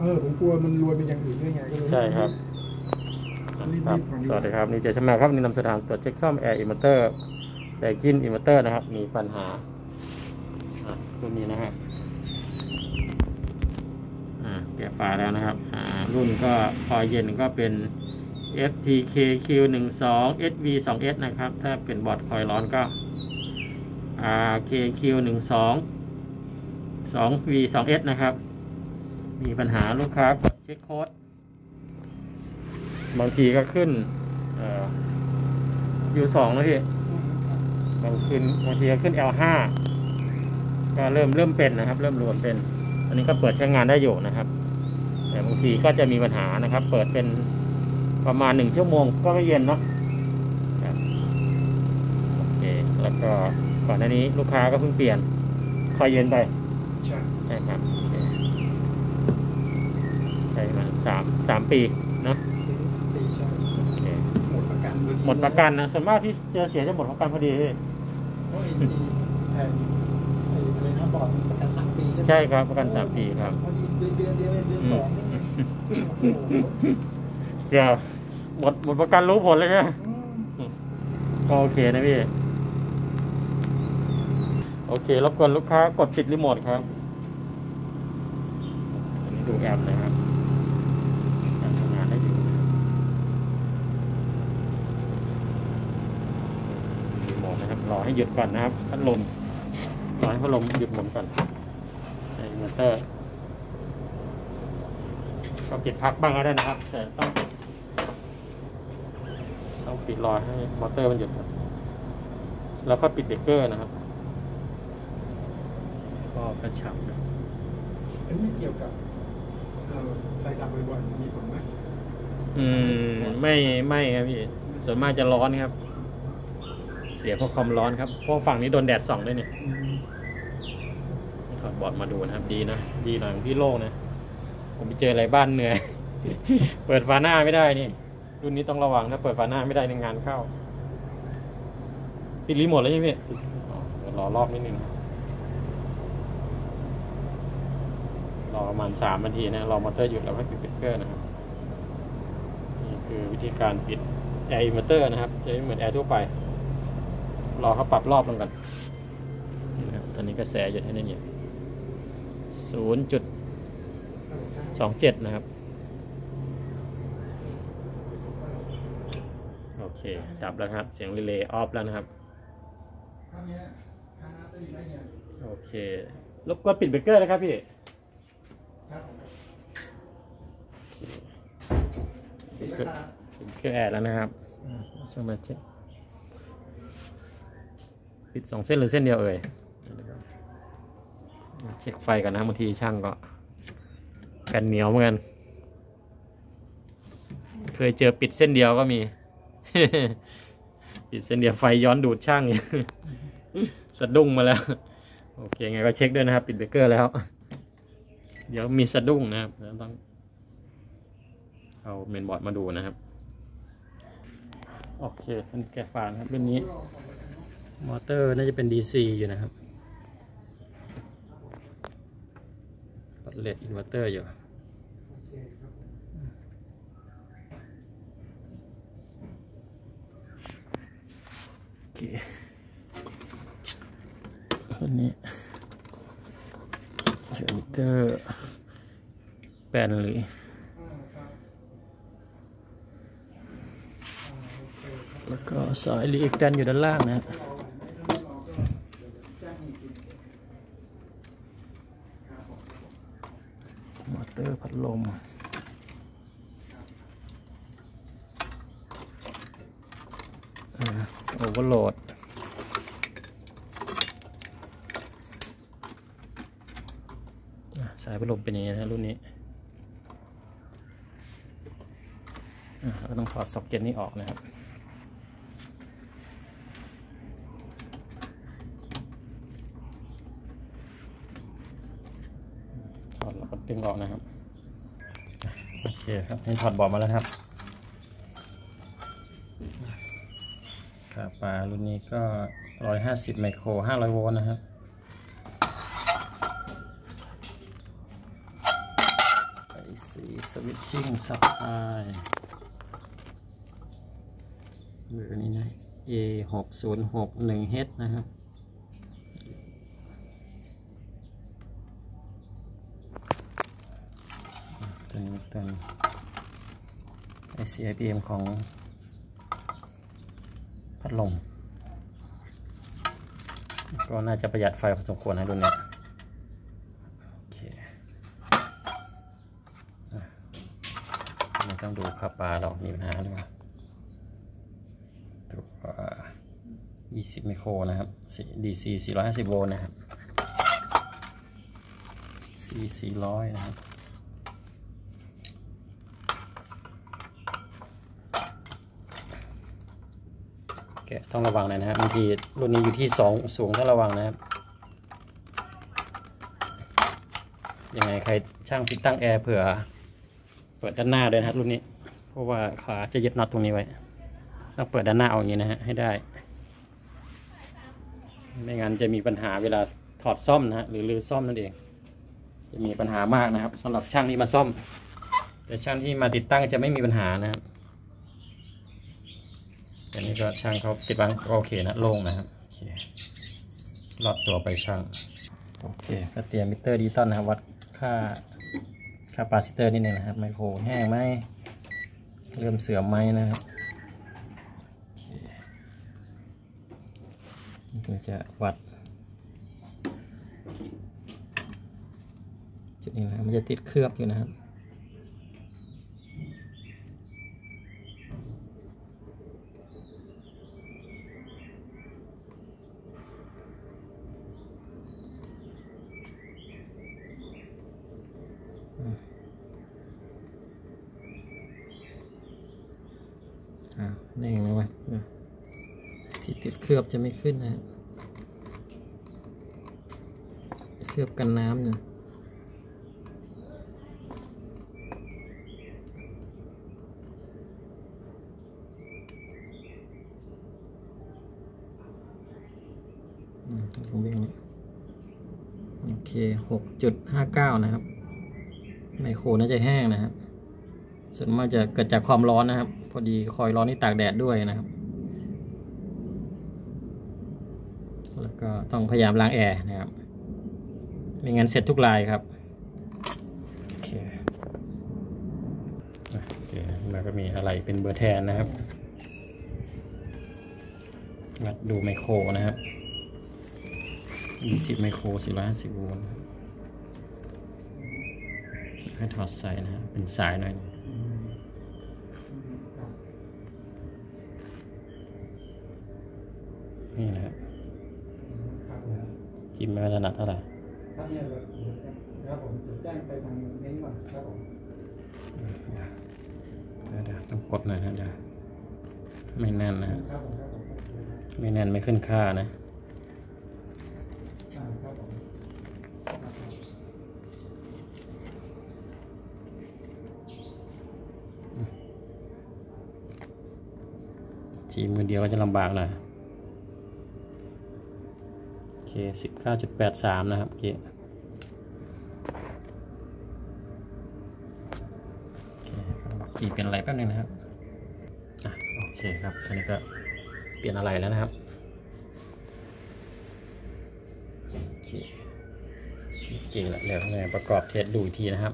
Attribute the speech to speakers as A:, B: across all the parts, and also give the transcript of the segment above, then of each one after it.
A: ผมกลัวมันรวนเป็นอย่างอื่นได้ไงก็เลย
B: ใช่ครับสวัสดีครับนี่เจชแมวครับนี่นำสถานตรวจเช็คซ่อมแอร์อินเวอร์เตอร์แต่กินอินเวอร์เตอร์นะครับมีปัญหารุ่นนี้นะครับแกะฝาแล้วนะครับรุ่นก็พอเย็นก็เป็น FTKQ12 SV2S นะครับถ้าเป็นบอร์ดคอยร้อนก็ KQ12 2V2S นะครับมีปัญหาลูกค้ากดเช็คโค้ดบางทีก็ขึ้นU2 นะพี่บางทีก็ขึ้น L5 ก็เริ่มเป็นนะครับเริ่มรวมเป็นอันนี้ก็เปิดใช้งานได้อยู่นะครับแต่บางทีก็จะมีปัญหานะครับเปิดเป็นประมาณ1 ชั่วโมงก็ไม่เย็นเนาะโอเคแล้วก็ก่อนหน้านี้ลูกค้าก็เพิ่งเปลี่ยนคอยเย็นไปใช่ครับใช่มา3 ปีเนาะหมดประกันนะส่วนมากที่เจอเสียจะหมดประกันพอดีใช่ครับประกัน3 ปีครับ
A: พอดีเดือนเดียวเดือน2นี่
B: เดี๋ยวหมดประกันรู้ผลเลยใช่ไหมก็โอเคนะพี่โอเครบกวนลูกค้ากดปิดรีโมทครับอันนี้ดูแอปนะครับทำงานได้อยู่รีโมทนะครับรอให้หยุดก่อนนะครับพัดลมรอให้พัดลมหยุดหมุนก่อนอินเวอร์เตอร์ก็ปิดพักบ้างก็ได้นะครับแต่ต้องปิดรอให้มอเตอร์มันหยุดครับแล้วก็ปิดเบรกเกอร์นะครับก็กระชับนะ
A: อันนี้เกี่ยวกับไฟดับบ่อยๆมีผลไหม
B: ไม่ครับพี่ส่วนมากจะร้อนครับเสียเพราะความร้อนครับเพราะฝั่งนี้โดนแดดส่องด้วยนี่ถอดบอร์ดมาดูนะครับดีนะดีหน่อยของพี่โล่งนะผมไปเจออะไรบ้านเหนื่อย เปิดฝาหน้าไม่ได้นี่รุ่นนี้ต้องระวังถ้าเปิดฝาหน้าไม่ได้ในงานเข้าปิดรีโมทแล้วใช่ไหมพี่รอรอบนิดนึงรอประมาณ3 นาทีนะรอมอเตอร์หยุดแล้วค่อยปิดเบรกเกอร์นะครับนี่คือวิธีการปิดแอร์อินเวอร์เตอร์นะครับจะไม่เหมือนแอร์ทั่วไปรอเขาปรับรอบลงกันนี่นะครับตอนนี้กระแสอยู่ที่นี่เนี่ย0.27 นะครับโอเคดับแล้วครับเสียงรีเลย์ออฟแล้วนะครับโอเครบกวนปิดเบรกเกอร์นะครับพี่ปิดเบรกเกอร์แอร์แล้วนะครับช่างมาเช็คปิด2 เส้นหรือเส้นเดียวเอ่ยเช็คไฟก่อนนะบางทีช่างก็กันเหนียวเหมือนกันเคยเจอปิดเส้นเดียวก็มี ปิดเส้นเดียวไฟย้อนดูดช่างสะดุ้งมาแล้วโอเคไงก็เช็คด้วยนะครับปิดเบรกเกอร์แล้วเดี๋ยวมีสะดุ้งนะครับต้องเอาเมนบอร์ดมาดูนะครับโอเคเป็นแกะฝาครับรุ่นนี้มอเตอร์น่าจะเป็น DC อยู่นะครับปัดเลดอินเวอร์เตอร์อยู่โอเคคนนี้เซนเตอร์แปนเลยแล้วก็สายรีเอ็กแตนอยู่ด้านล่างนะมอเตอร์พัดลมโอเวอร์โหลดสายพัดลมเป็นอย่างนี้นะรุ่นนี้ก็ต้องถอดซ็อกเก็ตนี้ออกนะครับถอดแล้วก็ดึงออกนะครับโอเคครับนี่ถอดบอร์ดมาแล้วครับค่าปลารุ่นนี้ก็150 ไมโคร500 โวลต์นะครับสีสวิตชิ่งซับไอเบอร์นี้นะ A6061H นะครับตัวนี้เป็น ICIPM ของพัดลมก็น่าจะประหยัดไฟพอสมควรนะรุ่นนี้โอเคไม่ต้องดูค่าปลาหรอกมีปัญหาหรือเปล่าตัว20 ไมโครนะครับ DC 450 โวลต์นะครับ C 400นะครับต้องระวังหน่อยนะครับบางทีรุ่นนี้อยู่ที่2สูงต้องระวังนะครับยังไงใครช่างติดตั้งแอร์เผื่อเปิดด้านหน้าด้วยนะครับรุ่นนี้เพราะว่าขาจะยึดน็อตตรงนี้ไว้ต้องเปิดด้านหน้าเอาอย่างนี้นะฮะให้ได้ไม่งั้นจะมีปัญหาเวลาถอดซ่อมนะฮะหรือรื้อซ่อมนั่นเองจะมีปัญหามากนะครับสำหรับช่างที่มาซ่อมแต่ช่างที่มาติดตั้งจะไม่มีปัญหานะครับอันนี้ก็ช่างเขาติดวางโอเคนะโล่งนะครับโอเครอบตัวไปช่างโอเคก็เตรียมมิเตอร์ดิจิตอลนะครับวัดค่าคาปาซิเตอร์นิดนึงนะครับไมโครแห้งไหมเริ่มเสื่อมไหมนะครับเราจะวัดจุดนี้นะมันจะติดเคลือบอยู่นะครับนี่นะวะที่ติดเคลือบจะไม่ขึ้นนะเคลือบกันน้ำเนี่ยผมวิ่งโอเค 6.59 นะครับไมโครน่าจะแห้งนะครับส่วนมากจะเกิดจากความร้อนนะครับพอดีคอยร้อนนี่ตากแดดด้วยนะครับแล้วก็ต้องพยายามล้างแอร์นะครับไม่งั้นเสร็จทุกลายครับโอเคแล้วก็มีอะไรเป็นเบอร์แทนนะครับมาดูไมโครนะครับ20 ไมโคร 450 โวลต์ให้ถอดสายนะเป็นสายหน่อยนี่นะครับจิ้มไม่ถนัดเท่าไหร่
A: ครับเนี่ยครับผมจะแจ้งไปทางเม้นก่อนครับผม
B: เดี๋ยวต้องกดหน่อยนะเดี๋ยวไม่แน่นนะไม่แน่นไม่ขึ้นค่านะทีมือเดียวก็จะลำบากหน่อยโอเค 19.83 นะครับโอเคกี่เป็นอะไรแป๊บนึงนะครับโอเคครับอันนี้ก็เปลี่ยนอะไรแล้วนะครับโอเคเก่งแล้วเดี๋ยวประกอบเทสดูอีกทีนะครับ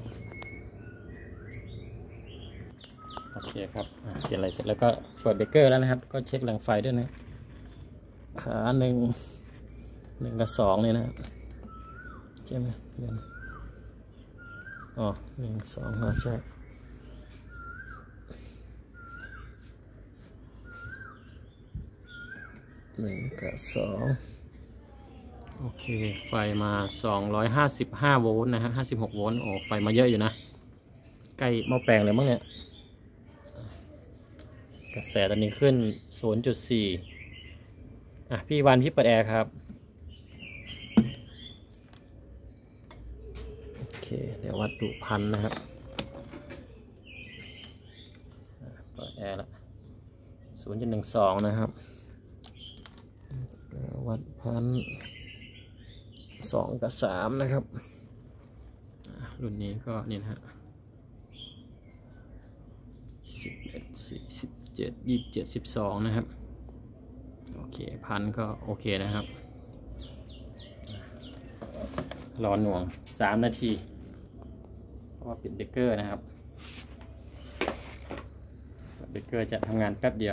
B: โอเคครับเปลี่ยนอะไรเสร็จแล้วก็เปิดเบรกเกอร์แล้วนะครับก็เช็คแรงไฟด้วยนะขา1 กับ 2เนี่ยนะครับใช่ไหมเดี๋ยวอ๋อ1 2ใช่1 กับ 2โอเคไฟมา255 โวลต์นะครับ56 โวลต์โอ้ไฟมาเยอะอยู่นะใกล้หม้อแปลงเลยมั้งเนี่ยกระแสตอนนี้ขึ้น 0.4 พี่วันพี่เปิดแอร์ครับโอเคเดี๋ยววัดดูพันนะครับเปิดแอร์ละ 0.12 นะครับวัดพัน2 กับ 3นะครับรุ่นนี้ก็นี่นะฮะ 11 47 27 12นะครับโอเคพันก็โอเคนะครับรอหน่วง3 นาทีเพราะว่าปิดเบรกเกอร์นะครับเบรกเกอร์จะทำงานแป๊บเดียว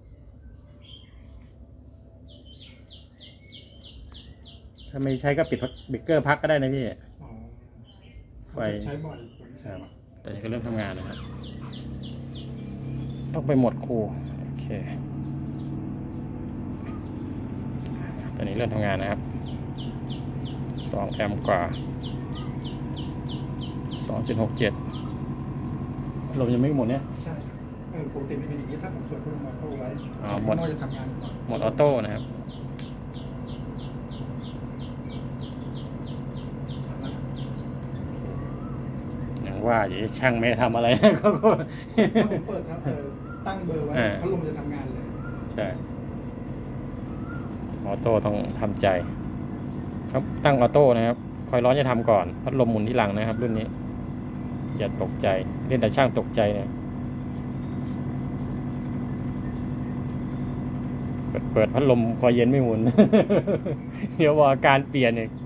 B: ถ้าไม่ใช้ก็ปิดเบรกเกอร์พักก็ได้นะพี่ไฟ
A: ใช้บ่อย
B: ครับแต่ก็เริ่มทำงานนะครับต้องไปหมดคูโอเคตอนนี้เริ่มทำงานนะครับ2 แอมป์กว่า 2.67 ลมยังไม่หมดเนี่ย
A: ใช่ปกติไม่เป็นอย่างนี้ถ้าผมเปิดพัดลมออโต้ไว้
B: หมด
A: จะทำงาน
B: หมดออโต้นะครับอย่างว่าอย่าช่างไม่ทำอะไรนะก็
A: ถ้าผมเปิดครับตั้งเบอร์ไว้พัดลมจะทำงานเลย
B: ใช่ออโต้ต้องทำใจครับตั้งออโต้นะครับคอยร้อนจะทำก่อนพัดลมหมุนที่หลังนะครับรุ่นนี้อย่าตกใจเล่นแต่ช่างตกใจเนี่ยเปิดพัดลมพอเย็นไม่หมุน เดี๋ยวว่าการเปลี่ยนอีก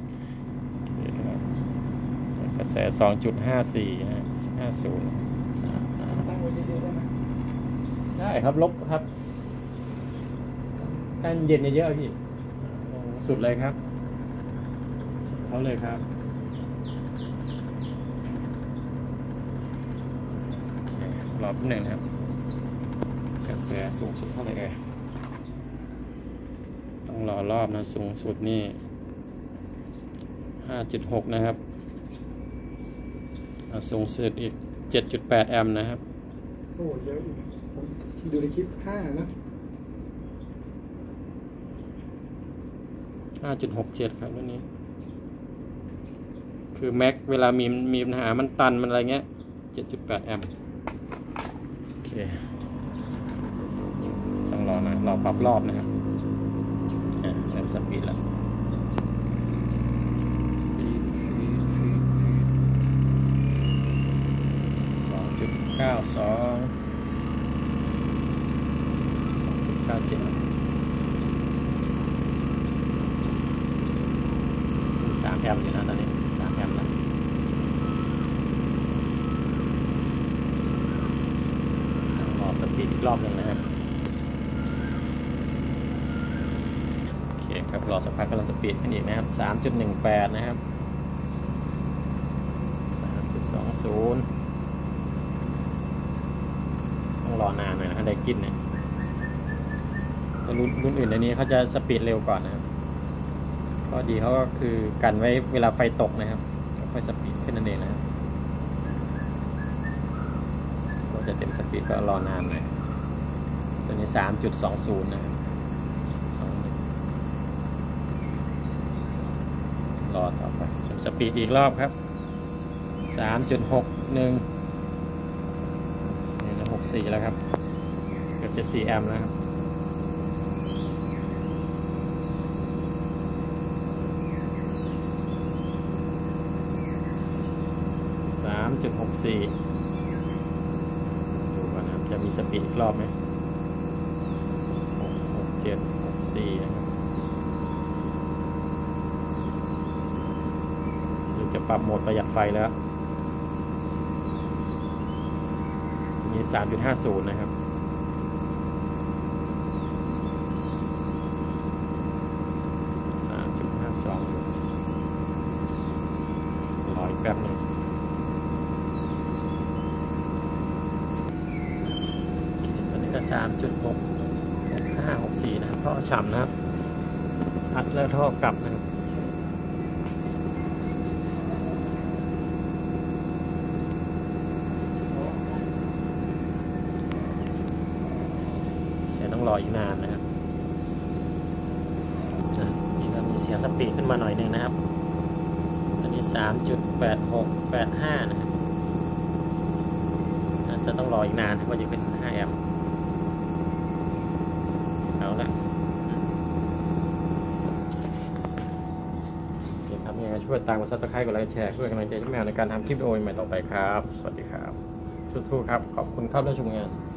B: กระแส 2.54 นะ50
A: ตั้งไว้เยอะๆได้ไหม
B: ได้ครับลบครับการเย็นเยอะๆพี่สุดเลยครับสุดเขาเลยครับรอบหนึ่งครับกระแสสูงสุดเท่าไหร่ต้องรอรอบนะสูงสุดนี่ 5.6 นะครับสูงสุดอีก 7.8 แอมป์นะครับ
A: โอ้เยอะอยู่ผมดูในคลิป5 นะ
B: 5.67 ครับรุ่นนี้คือแม็กเวลามีปัญหามันตันมันอะไรเงี้ย 7.8 แอมป์โอเคต้องรอนะรอปรับรอบนะครับเริ่มสปีดแล้ว2.92 2.97 3 แอมป์อยู่นะตอนนี้3 แอมป์แล้วรอสปีดอีกรอบหนึ่งนะครับโอเคครับรอสักพักก็รอสปีดกันอีกนะครับ 3.18 นะครับ 3.20 ต้องรอนานหน่อยนะได้กินเนี่ยรุ่นอื่นในนี้เขาจะสปีดเร็วก่อนนะครับข้อดีเขาก็คือกันไว้เวลาไฟตกนะครับค่อยสปีดขึ้นนั่นเองนะครับเราจะเต็มสปีดก็รอนานหน่อยตัวนี้ 3.20 นะครับรอต่อไปสปีดอีกรอบครับ 3.61 นี่นะ64แล้วครับเกือบจะ4 แอมป์แล้วครับ3.64 ดูก่อนนะครับจะมีสปีดอีกรอบไหม67 64นะครับหรือจะปรับโหมดประหยัดไฟแล้วมี 3.50 นะครับ 3.52 รออีกแป๊บหนึ่งตอนนี้ก็ 3.6564 นะครับท่อฉ่ำนะครับอัดแล้วท่อกลับนะครับต้องรออีกนานนะครับนี่ก็มีเสียงสปีดขึ้นมาหน่อยนึงนะครับอันนี้ 3.8685 นะครับจะต้องรออีกนานว่าจะเป็น5 แอมป์เอาละโอเคครับยังไงช่วยตามกด Subscribe กดไลค์แชร์ช่วยกำลังใจช่วยแมวในการทำคลิปวิดีโอใหม่ต่อไปครับสวัสดีครับสู้ๆครับขอบคุณครับที่ชมงาน